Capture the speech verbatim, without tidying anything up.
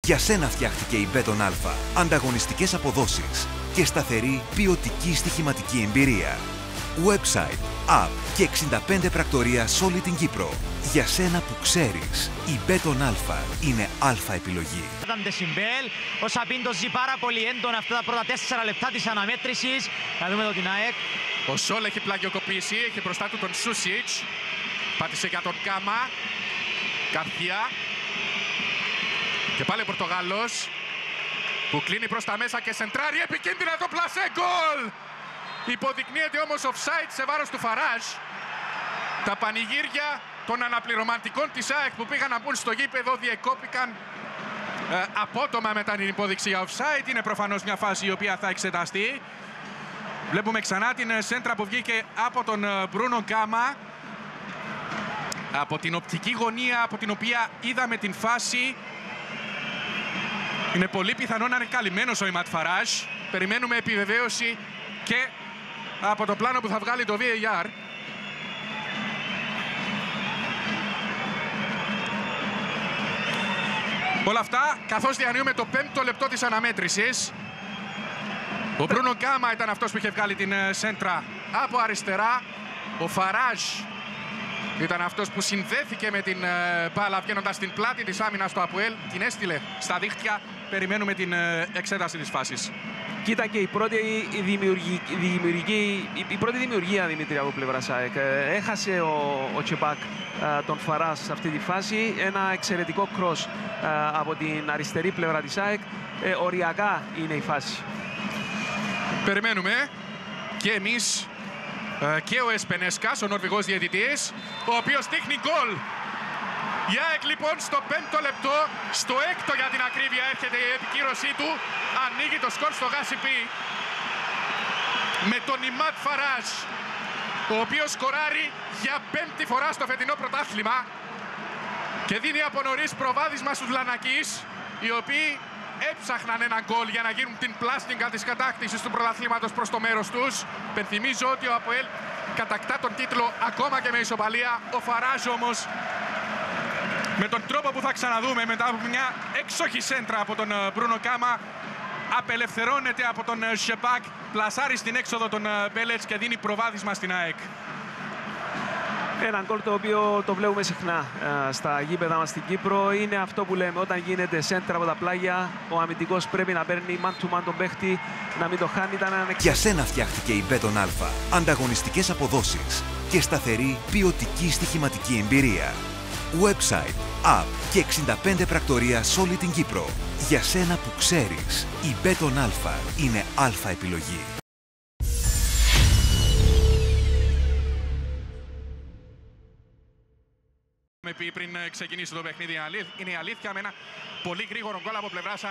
Για σένα φτιάχτηκε η Μπέτον Αλφα. Ανταγωνιστικές αποδόσεις και σταθερή ποιοτική στοιχηματική εμπειρία. Website, app και εξήντα πέντε πρακτορία σε όλη την Κύπρο. Για σένα που ξέρεις, η Μπέτον Αλφα είναι αλφα επιλογή. Ήταν Ντεσιμπέλ, ο Σαπίντος ζει πάρα πολύ έντονα αυτά τα πρώτα τέσσερα λεπτά της αναμέτρησης. Να δούμε εδώ την ΑΕΚ. Ο Σόλ έχει πλαγιοκοπήσει, έχει μπροστά του τον Σούσιτς. Πάτησε για τον Κάμα. Καρθία. Και πάλι ο Πορτογάλος που κλείνει προς τα μέσα και σεντράρει επικίνδυνα το πλασέ γκολ. Υποδεικνύεται όμως offside σε βάρος του Φαράζ. Τα πανηγύρια των αναπληρωματικών της ΑΕΚ που πήγαν να μπουν στο γήπεδο διεκόπηκαν ε, απότομα μετά την υπόδειξη για offside. Είναι προφανώς μια φάση η οποία θα εξεταστεί. Βλέπουμε ξανά την σέντρα που βγήκε από τον Μπρούνο Γκάμα. Από την οπτική γωνία από την οποία είδαμε την φάση. Είναι πολύ πιθανό να είναι καλυμμένος ο Ιμάτ Φαράζ. Περιμένουμε επιβεβαίωση και από το πλάνο που θα βγάλει το βι έι αρ. Όλα αυτά καθώς διανύουμε το πέμπτο λεπτό της αναμέτρησης. Ο Μπρούνο Γκάμα ήταν αυτός που είχε βγάλει την σέντρα από αριστερά. Ο Φαράζ ήταν αυτός που συνδέθηκε με την μπάλα βγαίνοντας στην πλάτη της άμυνας του ΑΠΟΕΛ. Την έστειλε στα δίχτυα. Περιμένουμε την εξέταση της φάσης. Κοίτα και η πρώτη δημιουργική, δημιουργική, η πρώτη δημιουργία, Δημήτρη, από πλευράς ΑΕΚ. Έχασε ο, ο Τσεπάκ τον Φαράζ σε αυτή τη φάση. Ένα εξαιρετικό κρος από την αριστερή πλευρά της ΑΕΚ. Ε, οριακά είναι η φάση. Περιμένουμε και εμείς και ο Εσπενέσκας, ο Νορβηγός διαιτητής, ο οποίος δείχνει γκολ. Η ΑΕΚ λοιπόν στο πέμπτο λεπτό, στο έκτο για την ακρίβεια έρχεται η επικύρωσή του. Ανοίγει το σκορ στο Γάσιπι με τον Ιμάτ Φαράζ, ο οποίος σκοράρει για πέμπτη φορά στο φετινό πρωτάθλημα και δίνει από νωρίς προβάδισμα στους Λανακείς, οι οποίοι έψαχναν έναν γκολ για να γίνουν την πλάστιγκα της κατάκτησης του πρωταθλήματος προς το μέρος τους. Πενθυμίζω ότι ο ΑΠΟΕΛ κατακτά τον τίτλο ακόμα και με ισοπαλία. Ο Φαράζ όμως, με τον τρόπο που θα ξαναδούμε μετά από μια έξοχη σέντρα από τον Μπρούνο Γκάμα, απελευθερώνεται από τον Σεπάκ, πλασάρει στην έξοδο τον Μπέλετς και δίνει προβάδισμα στην ΑΕΚ. Ένα γκολ το οποίο το βλέπουμε συχνά ε, στα γήπεδα μας στην Κύπρο. Είναι αυτό που λέμε, όταν γίνεται σέντρα από τα πλάγια, ο αμυντικός πρέπει να παίρνει man to man τον παίχτη, να μην το χάνει. Ήταν ένα... Για σένα φτιάχτηκε η Μπέτον Αλφα. Ανταγωνιστικές αποδόσεις και σταθερή ποιοτική στοιχηματική εμπειρία. Website, app και εξήντα πέντε πρακτορία σε όλη την Κύπρο. Για σένα που ξέρεις, η Μπέτον Αλφα είναι αλφα επιλογή. Με πει πριν ξεκινήσει το παιχνίδι, είναι η αλήθεια, με ένα πολύ γρήγορο γκολ από πλευράς